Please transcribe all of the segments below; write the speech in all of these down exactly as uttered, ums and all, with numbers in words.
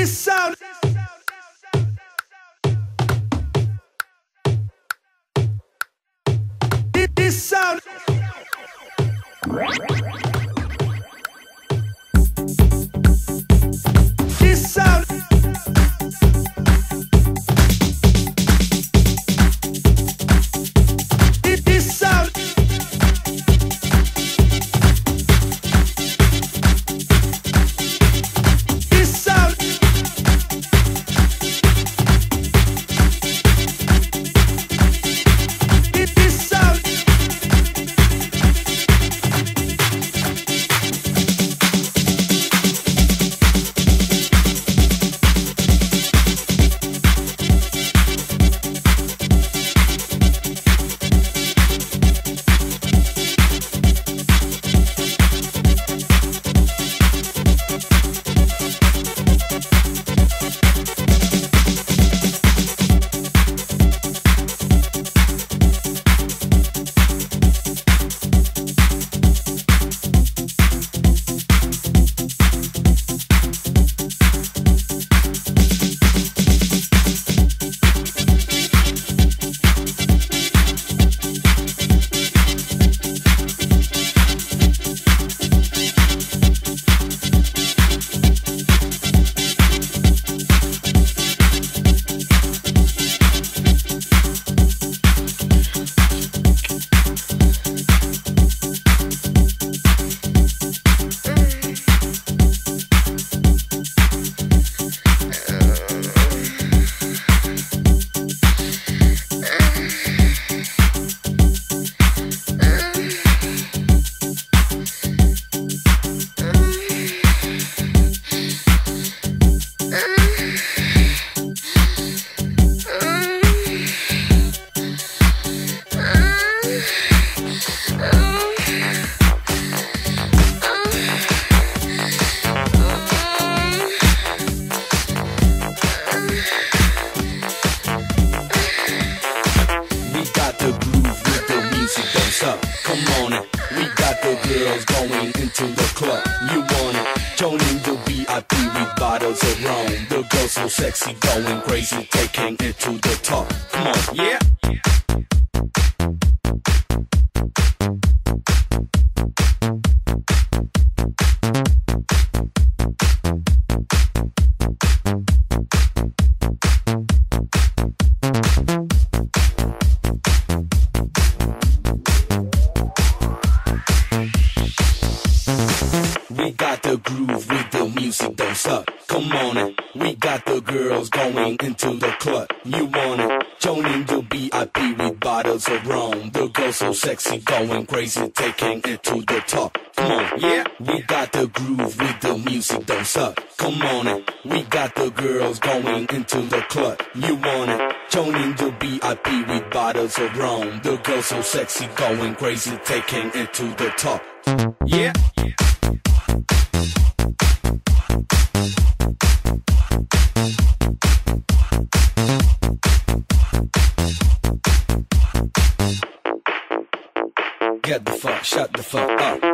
This sound. This sound. This sound. This sound. This sound. This sound. Sexy, going crazy, taking it to the top. Come on, yeah. We got the groove with the music, don't stop. Come on it. We got the girls going into the club. You want it? Joining the V I P with bottles of rum. The girls so sexy, going crazy, taking it to the top. Come on, yeah. We got the groove with the music, don't stop. Come on it. We got the girls going into the club. You want it? Joining the V I P with bottles of rum. The girls so sexy, going crazy, taking it to the top. Yeah. Get the fuck, shut the fuck up.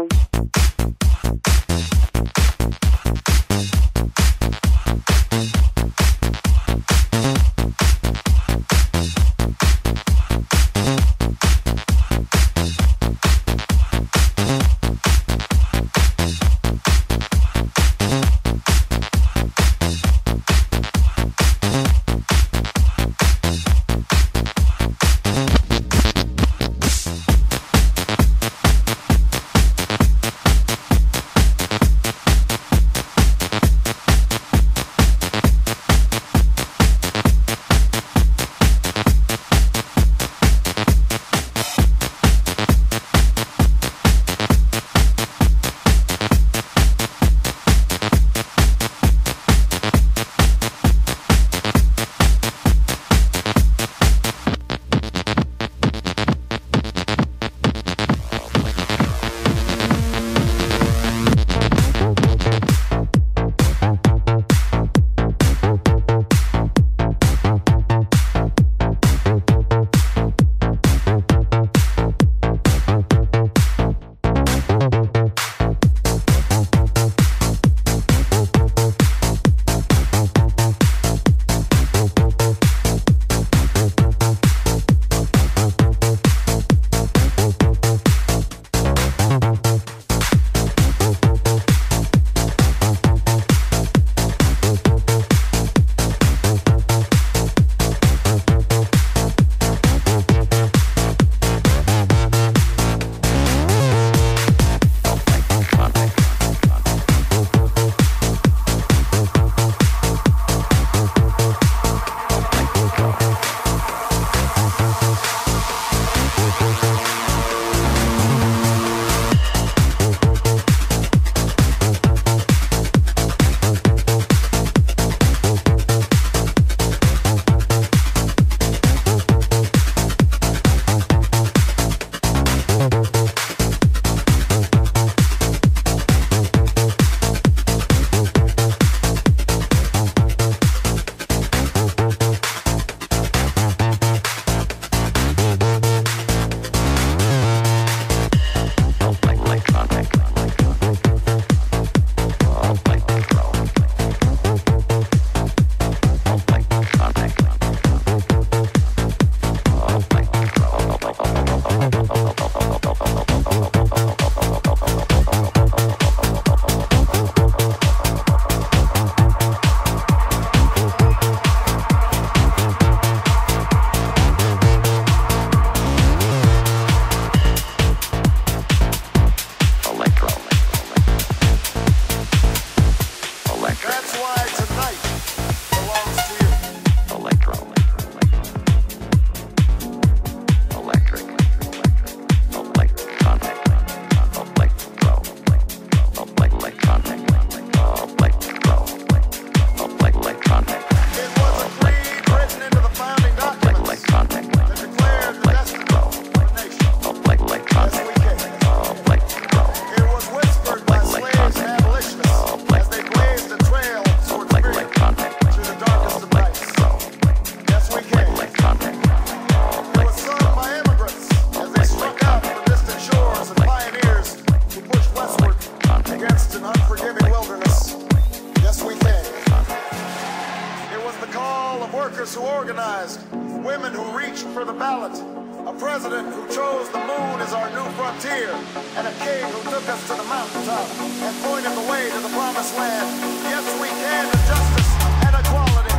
workers who organized, women who reached for the ballot, a president who chose the moon as our new frontier, and a king who took us to the mountaintop and pointed the way to the promised land. Yes, we can to justice and equality.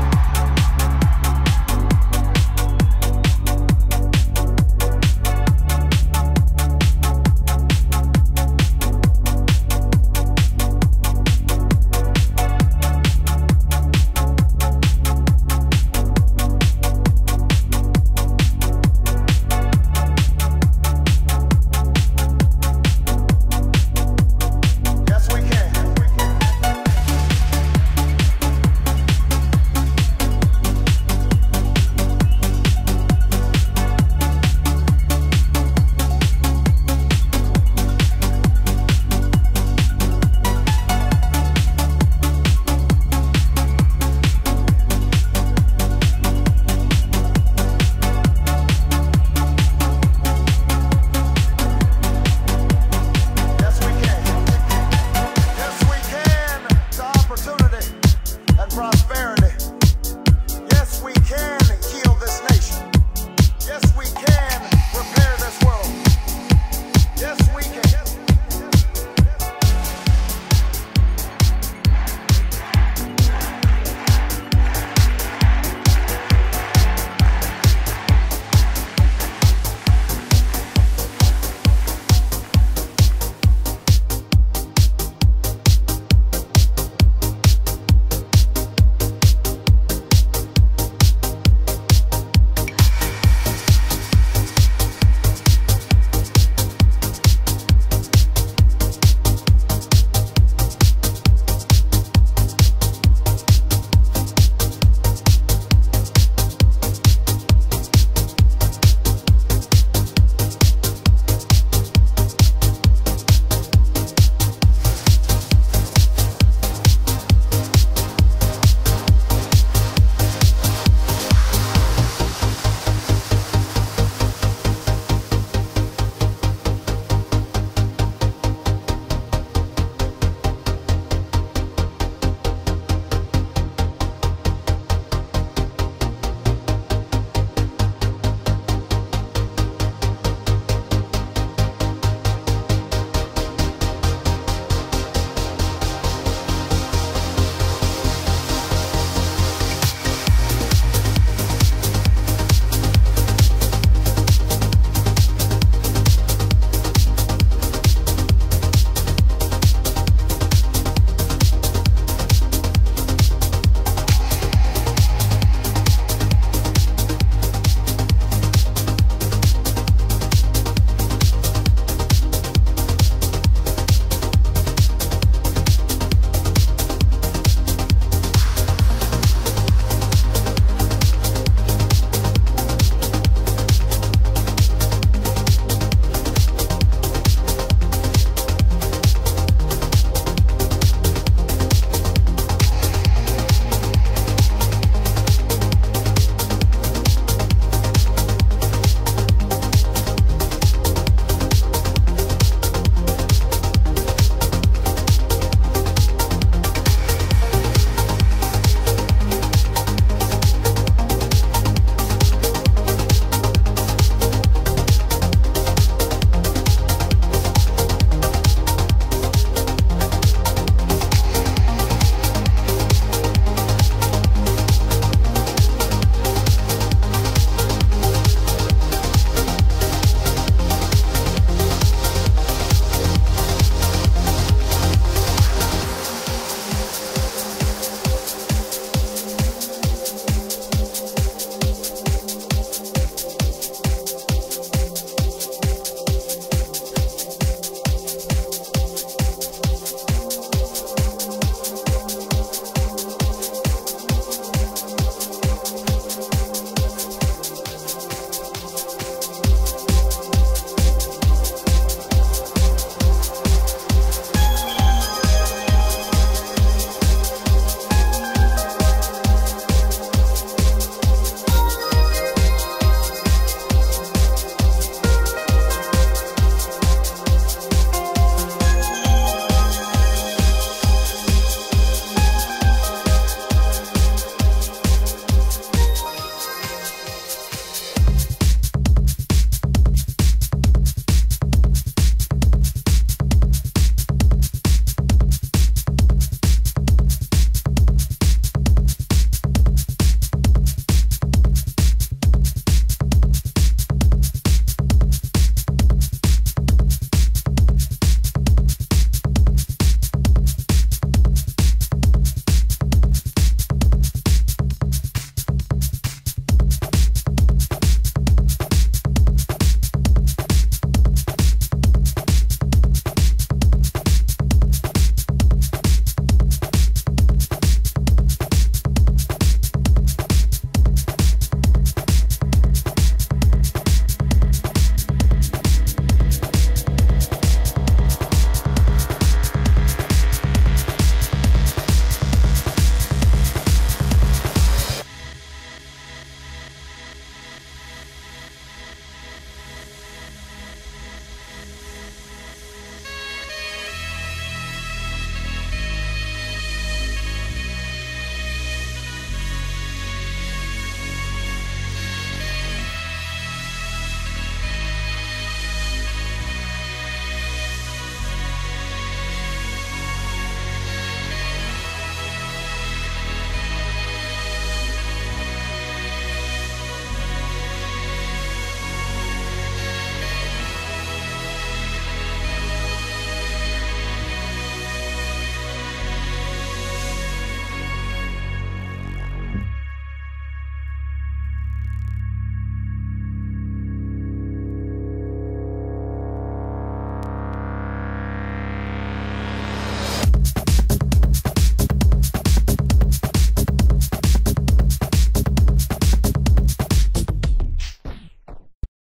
Prosper.